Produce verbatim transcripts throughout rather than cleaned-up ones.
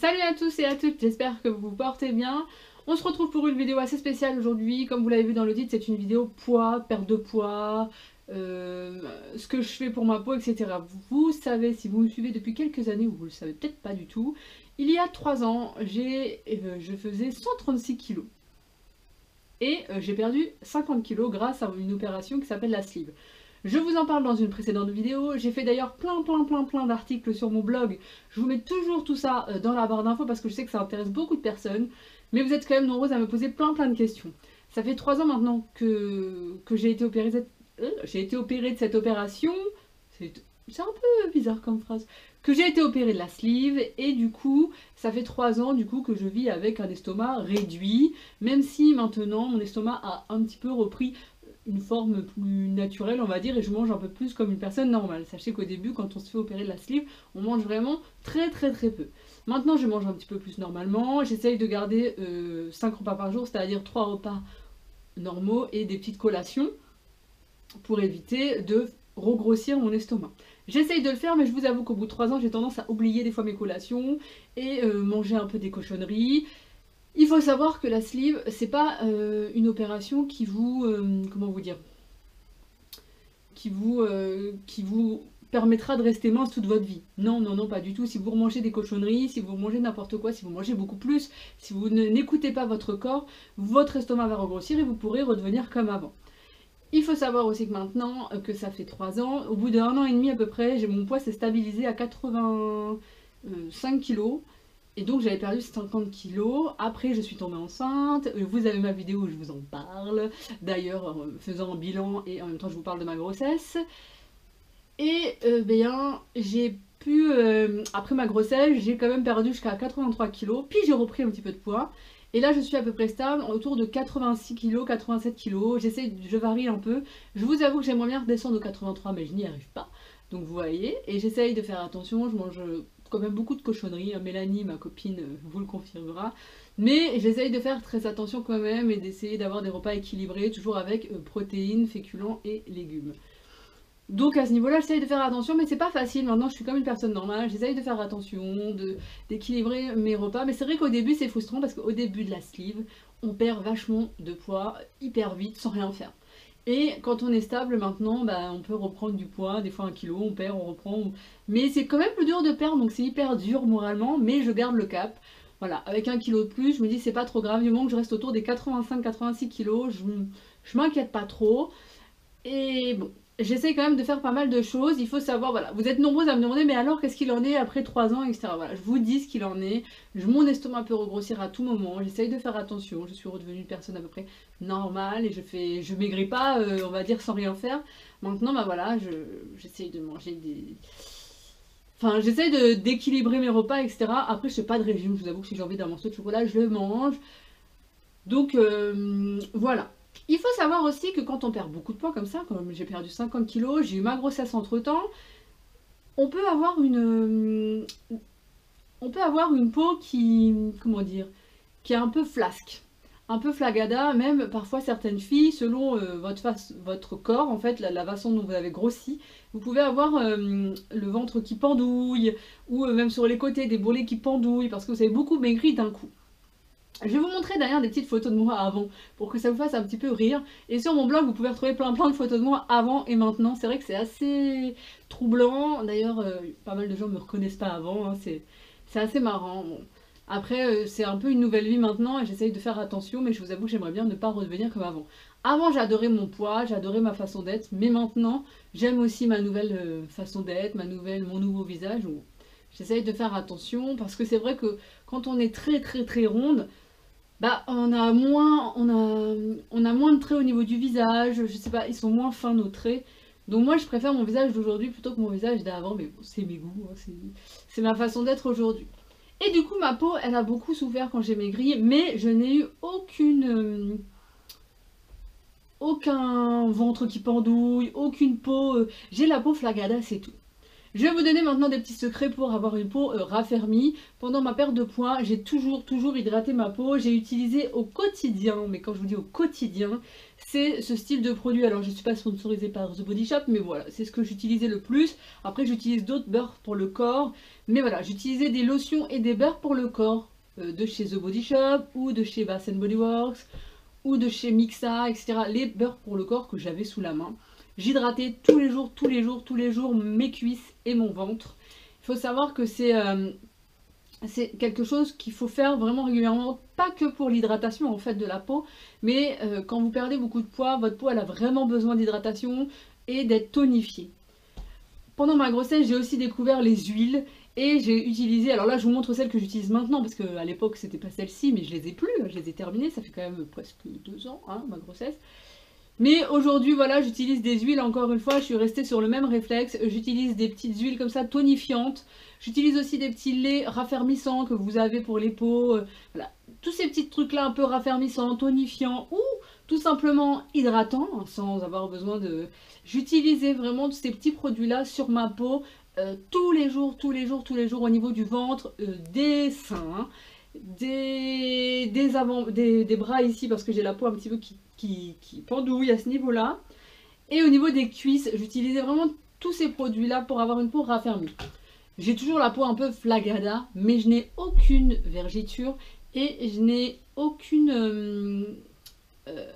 Salut à tous et à toutes, j'espère que vous vous portez bien. On se retrouve pour une vidéo assez spéciale aujourd'hui. Comme vous l'avez vu dans le titre, c'est une vidéo poids, perte de poids, euh, ce que je fais pour ma peau, et cetera. Vous savez, si vous me suivez depuis quelques années, ou vous le savez peut-être pas du tout, il y a trois ans, j'ai, euh, je faisais cent trente-six kilos. Et euh, j'ai perdu cinquante kilos grâce à une opération qui s'appelle la sleeve. Je vous en parle dans une précédente vidéo, j'ai fait d'ailleurs plein plein plein plein d'articles sur mon blog, je vous mets toujours tout ça dans la barre d'infos parce que je sais que ça intéresse beaucoup de personnes, mais vous êtes quand même nombreuses à me poser plein plein de questions. Ça fait trois ans maintenant que, que j'ai été opérée, cette... euh, j'ai été opérée de cette opération, c'est un peu bizarre comme phrase, que j'ai été opérée de la sleeve et du coup ça fait trois ans du coup que je vis avec un estomac réduit, même si maintenant mon estomac a un petit peu repris une forme plus naturelle on va dire et je mange un peu plus comme une personne normale. Sachez qu'au début quand on se fait opérer de la sleeve on mange vraiment très très très peu. Maintenant je mange un petit peu plus normalement, j'essaye de garder euh, cinq repas par jour, c'est à dire trois repas normaux et des petites collations pour éviter de regrossir mon estomac. J'essaye de le faire mais je vous avoue qu'au bout de trois ans j'ai tendance à oublier des fois mes collations et euh, manger un peu des cochonneries. Il faut savoir que la sleeve, c'est pas euh, une opération qui vous, euh, comment vous dire, qui vous, euh, qui vous permettra de rester mince toute votre vie. Non, non, non, pas du tout. Si vous mangez des cochonneries, si vous mangez n'importe quoi, si vous mangez beaucoup plus, si vous n'écoutez pas votre corps, votre estomac va regrossir et vous pourrez redevenir comme avant. Il faut savoir aussi que maintenant que ça fait trois ans, au bout d'un an et demi à peu près, mon poids s'est stabilisé à quatre-vingt-cinq kilos. Et donc j'avais perdu cinquante kilos, après je suis tombée enceinte, vous avez ma vidéo où je vous en parle, d'ailleurs faisant un bilan et en même temps je vous parle de ma grossesse. Et euh, bien j'ai pu, euh, après ma grossesse, j'ai quand même perdu jusqu'à quatre-vingt-trois kilos, puis j'ai repris un petit peu de poids. Et là je suis à peu près stable, autour de quatre-vingt-six kilos, quatre-vingt-sept kilos, j'essaie, je varie un peu. Je vous avoue que j'aimerais bien redescendre aux quatre-vingt-trois mais je n'y arrive pas. Donc vous voyez, et j'essaye de faire attention, je mange quand même beaucoup de cochonneries, Mélanie, ma copine, vous le confirmera, mais j'essaye de faire très attention quand même et d'essayer d'avoir des repas équilibrés, toujours avec euh, protéines, féculents et légumes. Donc à ce niveau-là, j'essaye de faire attention, mais c'est pas facile, maintenant je suis comme une personne normale, j'essaye de faire attention, d'équilibrer mes repas, mais c'est vrai qu'au début c'est frustrant parce qu'au début de la sleeve, on perd vachement de poids hyper vite sans rien faire. Et quand on est stable maintenant, bah, on peut reprendre du poids, des fois un kilo, on perd, on reprend. On... Mais c'est quand même plus dur de perdre, donc c'est hyper dur moralement, mais je garde le cap. Voilà, avec un kilo de plus, je me dis c'est pas trop grave, du moment que je reste autour des quatre-vingt-cinq quatre-vingt-six kilos, je, je m'inquiète pas trop. Et bon, j'essaie quand même de faire pas mal de choses, il faut savoir, voilà, vous êtes nombreux à me demander mais alors qu'est-ce qu'il en est après trois ans, et cetera. Voilà, je vous dis ce qu'il en est, mon estomac peut regrossir à tout moment, j'essaye de faire attention, je suis redevenue une personne à peu près normale et je fais, je maigris pas, euh, on va dire, sans rien faire. Maintenant, bah voilà, j'essaye de manger des... Enfin, j'essaye d'équilibrer mes repas, et cetera. Après, je fais pas de régime, je vous avoue que si j'ai envie d'un morceau de chocolat, je le mange. Donc, euh, voilà. Il faut savoir aussi que quand on perd beaucoup de poids comme ça, comme j'ai perdu cinquante kilos, j'ai eu ma grossesse entre temps, on peut avoir une, on peut avoir une peau qui, comment dire, qui est un peu flasque, un peu flagada, même parfois certaines filles, selon euh, votre, face, votre corps, en fait, la, la façon dont vous avez grossi, vous pouvez avoir euh, le ventre qui pendouille, ou euh, même sur les côtés des bourrelets qui pendouillent, parce que vous avez beaucoup maigri d'un coup. Je vais vous montrer d'ailleurs des petites photos de moi avant, pour que ça vous fasse un petit peu rire. Et sur mon blog, vous pouvez retrouver plein plein de photos de moi avant et maintenant. C'est vrai que c'est assez troublant. D'ailleurs, euh, pas mal de gens ne me reconnaissent pas avant. Hein. C'est assez marrant. Bon. Après, euh, c'est un peu une nouvelle vie maintenant et j'essaye de faire attention. Mais je vous avoue que j'aimerais bien ne pas redevenir comme avant. Avant, j'adorais mon poids, j'adorais ma façon d'être. Mais maintenant, j'aime aussi ma nouvelle euh, façon d'être, ma nouvelle, mon nouveau visage. Où j'essaye de faire attention parce que c'est vrai que quand on est très très très ronde, bah, on a moins, on a, on a moins de traits au niveau du visage, je sais pas, ils sont moins fins nos traits. Donc moi je préfère mon visage d'aujourd'hui plutôt que mon visage d'avant, mais bon, c'est mes goûts, hein, c'est ma façon d'être aujourd'hui. Et du coup ma peau, elle a beaucoup souffert quand j'ai maigri, mais je n'ai eu aucune, euh, aucun ventre qui pendouille, aucune peau, euh, j'ai la peau flagada, c'est tout. Je vais vous donner maintenant des petits secrets pour avoir une peau euh, raffermie. Pendant ma perte de poids, j'ai toujours, toujours hydraté ma peau. J'ai utilisé au quotidien, mais quand je vous dis au quotidien, c'est ce style de produit. Alors je ne suis pas sponsorisée par The Body Shop, mais voilà, c'est ce que j'utilisais le plus. Après j'utilise d'autres beurres pour le corps. Mais voilà, j'utilisais des lotions et des beurres pour le corps. Euh, de chez The Body Shop, ou de chez Bath and Body Works, ou de chez Mixa, et cetera. Les beurres pour le corps que j'avais sous la main. J'hydratais tous les jours, tous les jours, tous les jours mes cuisses et mon ventre. Il faut savoir que c'est euh, c'est quelque chose qu'il faut faire vraiment régulièrement, pas que pour l'hydratation en fait de la peau, mais euh, quand vous perdez beaucoup de poids, votre peau elle a vraiment besoin d'hydratation et d'être tonifiée. Pendant ma grossesse, j'ai aussi découvert les huiles et j'ai utilisé, alors là je vous montre celles que j'utilise maintenant parce qu'à l'époque c'était pas celle-ci, mais je les ai plus, je les ai terminées, ça fait quand même presque deux ans hein, ma grossesse. Mais aujourd'hui, voilà, j'utilise des huiles, encore une fois, je suis restée sur le même réflexe. J'utilise des petites huiles comme ça, tonifiantes. J'utilise aussi des petits laits raffermissants que vous avez pour les peaux. Euh, voilà, tous ces petits trucs-là un peu raffermissants, tonifiants ou tout simplement hydratants, hein, sans avoir besoin de... J'utilisais vraiment tous ces petits produits-là sur ma peau euh, tous les jours, tous les jours, tous les jours au niveau du ventre, euh, des seins, des, des, avant, des, des bras ici parce que j'ai la peau un petit peu qui... Qui, qui pendouille à ce niveau là, et au niveau des cuisses j'utilisais vraiment tous ces produits là pour avoir une peau raffermie. J'ai toujours la peau un peu flagada, mais je n'ai aucune vergeture et je n'ai aucune euh, euh,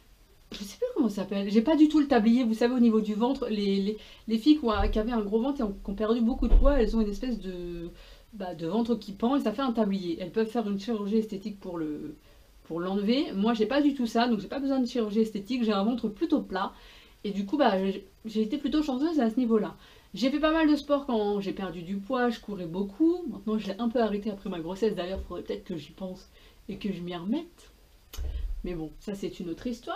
je sais plus comment ça s'appelle, j'ai pas du tout le tablier, vous savez, au niveau du ventre. Les, les, les filles qui, ont, qui avaient un gros ventre et qui ont perdu beaucoup de poids, elles ont une espèce de, bah, de ventre qui pend et ça fait un tablier. Elles peuvent faire une chirurgie esthétique pour le pour l'enlever. Moi j'ai pas du tout ça, donc j'ai pas besoin de chirurgie esthétique, j'ai un ventre plutôt plat et du coup bah j'ai été plutôt chanceuse à ce niveau là. J'ai fait pas mal de sport quand j'ai perdu du poids, je courais beaucoup, maintenant je l'ai un peu arrêté après ma grossesse, d'ailleurs il faudrait peut-être que j'y pense et que je m'y remette, mais bon ça c'est une autre histoire.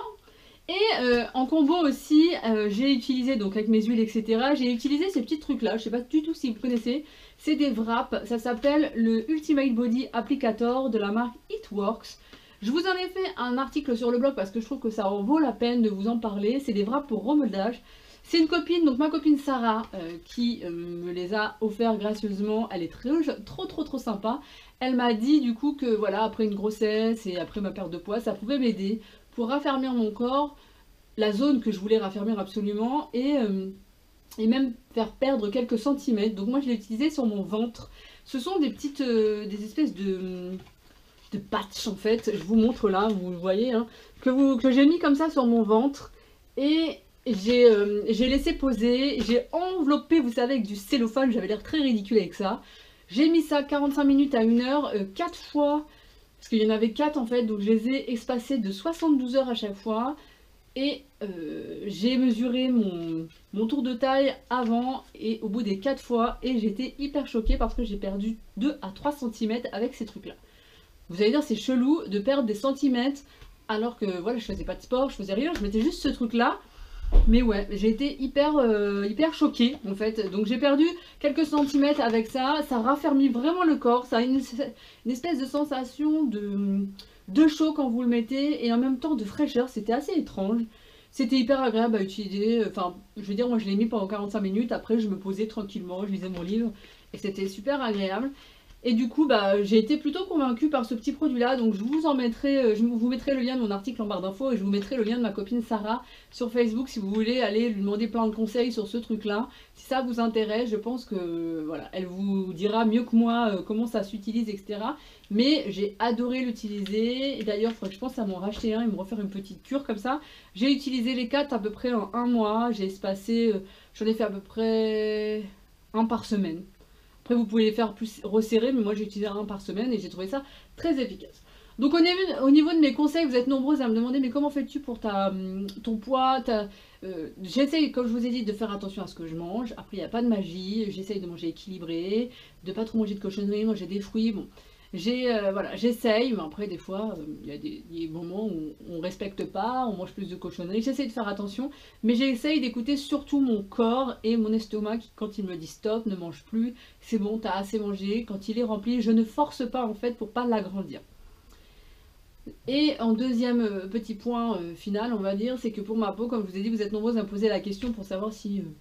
Et euh, en combo aussi, euh, j'ai utilisé, donc avec mes huiles etc, j'ai utilisé ces petits trucs là, je sais pas du tout si vous connaissez, c'est des wraps, ça s'appelle le Ultimate Body Applicator de la marque It Works. Je vous en ai fait un article sur le blog parce que je trouve que ça en vaut la peine de vous en parler. C'est des wraps pour remodelage. C'est une copine, donc ma copine Sarah, euh, qui euh, me les a offerts gracieusement. Elle est très, trop trop trop sympa. Elle m'a dit du coup que voilà, après une grossesse et après ma perte de poids, ça pouvait m'aider pour raffermir mon corps, la zone que je voulais raffermir absolument, et, euh, et même faire perdre quelques centimètres. Donc moi je l'ai utilisé sur mon ventre. Ce sont des petites, euh, des espèces de... de patch en fait, je vous montre là, vous le voyez, hein, que, vous, que j'ai mis comme ça sur mon ventre et j'ai euh, laissé poser, j'ai enveloppé, vous savez, avec du cellophane, j'avais l'air très ridicule avec ça. J'ai mis ça quarante-cinq minutes à une heure, euh, quatre fois, parce qu'il y en avait quatre en fait, donc je les ai espacés de soixante-douze heures à chaque fois. Et euh, j'ai mesuré mon, mon tour de taille avant et au bout des quatre fois, et j'étais hyper choquée parce que j'ai perdu deux à trois centimètres avec ces trucs là. Vous allez dire c'est chelou de perdre des centimètres alors que voilà je faisais pas de sport, je faisais rien, je mettais juste ce truc là. Mais ouais, j'ai été hyper, euh, hyper choquée en fait. Donc j'ai perdu quelques centimètres avec ça, ça raffermit vraiment le corps, ça a une, une espèce de sensation de, de chaud quand vous le mettez et en même temps de fraîcheur, c'était assez étrange. C'était hyper agréable à utiliser, enfin je veux dire moi je l'ai mis pendant quarante-cinq minutes, après je me posais tranquillement, je lisais mon livre et c'était super agréable. Et du coup, bah, j'ai été plutôt convaincue par ce petit produit-là. Donc je vous en mettrai, je vous mettrai le lien de mon article en barre d'infos et je vous mettrai le lien de ma copine Sarah sur Facebook si vous voulez aller lui demander plein de conseils sur ce truc-là. Si ça vous intéresse, je pense que voilà, elle vous dira mieux que moi euh, comment ça s'utilise, et cetera. Mais j'ai adoré l'utiliser. Et d'ailleurs, il faudrait que je pense à m'en racheter un et me refaire une petite cure comme ça. J'ai utilisé les quatre à peu près en un mois. J'ai espacé, euh, j'en ai fait à peu près un par semaine. Après vous pouvez les faire plus resserrer, mais moi j'ai utilisé un par semaine et j'ai trouvé ça très efficace. Donc au niveau, au niveau de mes conseils, vous êtes nombreuses à me demander mais comment fais-tu pour ta, ton poids ta, euh, J'essaye, comme je vous ai dit, de faire attention à ce que je mange. Après il n'y a pas de magie, j'essaye de manger équilibré, de pas trop manger de cochonneries, manger des fruits, bon. J'ai, euh, voilà, j'essaye, mais après des fois, il euh, y a des, des moments où on respecte pas, on mange plus de cochonneries, j'essaye de faire attention, mais j'essaye d'écouter surtout mon corps et mon estomac qui, quand il me dit stop, ne mange plus, c'est bon, t'as assez mangé, quand il est rempli, je ne force pas en fait pour pas l'agrandir. Et en deuxième euh, petit point euh, final, on va dire, c'est que pour ma peau, comme je vous ai dit, vous êtes nombreuses à me poser la question pour savoir si... Euh,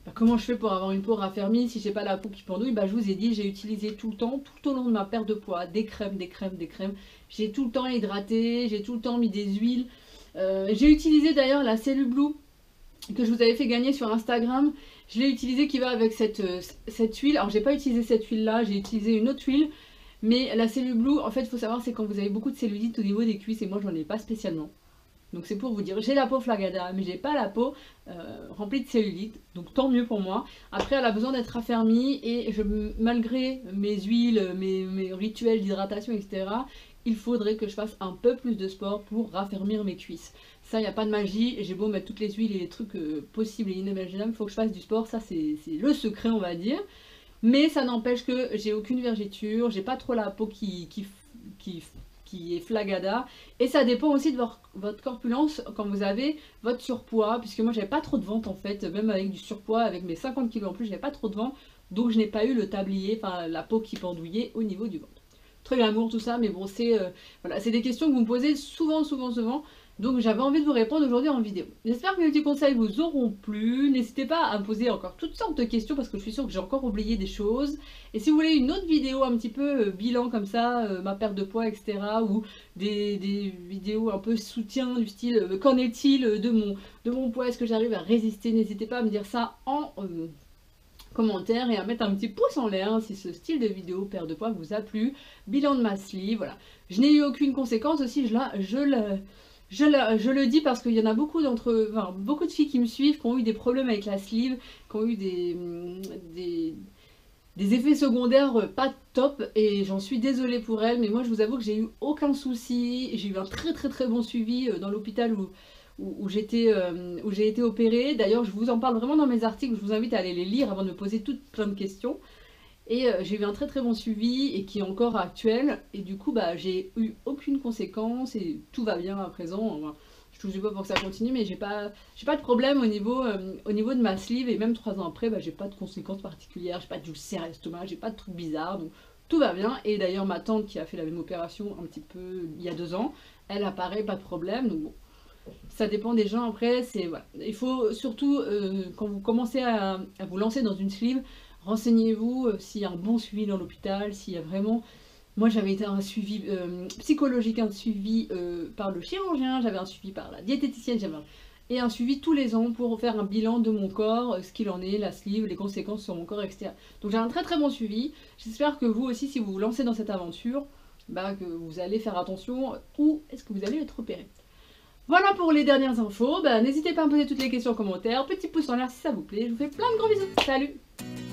bah, comment je fais pour avoir une peau raffermie si j'ai pas la peau qui pendouille, bah, je vous ai dit, j'ai utilisé tout le temps, tout au long de ma perte de poids, des crèmes, des crèmes, des crèmes. J'ai tout le temps hydraté, j'ai tout le temps mis des huiles. Euh, j'ai utilisé d'ailleurs la Cellule Blue que je vous avais fait gagner sur Instagram. Je l'ai utilisé qui va avec cette, cette huile. Alors j'ai pas utilisé cette huile là, j'ai utilisé une autre huile. Mais la Cellule Blue, en fait, il faut savoir, c'est quand vous avez beaucoup de cellulite au niveau des cuisses, et moi j'en ai pas spécialement. Donc c'est pour vous dire, j'ai la peau flagada, mais j'ai pas la peau euh, remplie de cellulite, donc tant mieux pour moi. Après, elle a besoin d'être raffermie, et je, malgré mes huiles, mes, mes rituels d'hydratation, et cetera, il faudrait que je fasse un peu plus de sport pour raffermir mes cuisses. Ça, il n'y a pas de magie, j'ai beau mettre toutes les huiles et les trucs euh, possibles et inimaginables, il faut que je fasse du sport, ça c'est le secret, on va dire. Mais ça n'empêche que j'ai aucune vergeture, j'ai pas trop la peau qui, qui, qui, qui est flagada. Et ça dépend aussi de votre, votre corpulence quand vous avez votre surpoids. Puisque moi j'avais pas trop de ventre en fait, même avec du surpoids, avec mes cinquante kilos en plus, j'avais pas trop de ventre. Donc je n'ai pas eu le tablier, enfin la peau qui pendouillait au niveau du ventre. Très glamour tout ça, mais bon c'est euh, voilà, c'est des questions que vous me posez souvent, souvent, souvent. Donc j'avais envie de vous répondre aujourd'hui en vidéo. J'espère que mes petits conseils vous auront plu. N'hésitez pas à me poser encore toutes sortes de questions parce que je suis sûre que j'ai encore oublié des choses. Et si vous voulez une autre vidéo un petit peu euh, bilan comme ça, euh, ma perte de poids, et cetera. Ou des, des vidéos un peu soutien du style euh, qu'en est-il de mon, de mon poids, est-ce que j'arrive à résister? N'hésitez pas à me dire ça en euh, commentaire et à mettre un petit pouce en l'air si ce style de vidéo perte de poids vous a plu. Bilan de ma sleeve, voilà. Je n'ai eu aucune conséquence aussi, je la... Je la Je le, je le dis parce qu'il y en a beaucoup d'entre, enfin, beaucoup de filles qui me suivent qui ont eu des problèmes avec la sleeve, qui ont eu des, des, des effets secondaires pas top, et j'en suis désolée pour elles, mais moi je vous avoue que j'ai eu aucun souci, j'ai eu un très très très bon suivi dans l'hôpital où, où, où j'étais, euh, où j'ai été opérée. D'ailleurs je vous en parle vraiment dans mes articles, je vous invite à aller les lire avant de me poser toutes plein de questions. Et euh, j'ai eu un très très bon suivi et qui est encore actuel. Et du coup, bah, j'ai eu aucune conséquence et tout va bien à présent. Enfin, je touche du bois pour que ça continue, mais j'ai pas, j'ai pas de problème au niveau, euh, au niveau de ma sleeve. Et même trois ans après, bah, j'ai pas de conséquences particulières. J'ai pas d'ulcère à l'estomac, j'ai pas de trucs bizarres. Donc tout va bien. Et d'ailleurs, ma tante qui a fait la même opération un petit peu il y a deux ans, elle apparaît, pas de problème. Donc bon. Ça dépend des gens après, c'est voilà. Il faut surtout, euh, quand vous commencez à, à vous lancer dans une sleeve, renseignez-vous euh, s'il y a un bon suivi dans l'hôpital, s'il y a vraiment... Moi j'avais été un suivi euh, psychologique, un suivi euh, par le chirurgien, j'avais un suivi par la diététicienne, j'avais un... et un suivi tous les ans pour faire un bilan de mon corps, ce qu'il en est, la sleeve, les conséquences sur mon corps, et cetera. Donc j'ai un très très bon suivi. J'espère que vous aussi, si vous vous lancez dans cette aventure, bah, que vous allez faire attention où est-ce que vous allez être opéré. Voilà pour les dernières infos, bah, n'hésitez pas à me poser toutes les questions en commentaire, petit pouce en l'air si ça vous plaît, je vous fais plein de gros bisous, salut!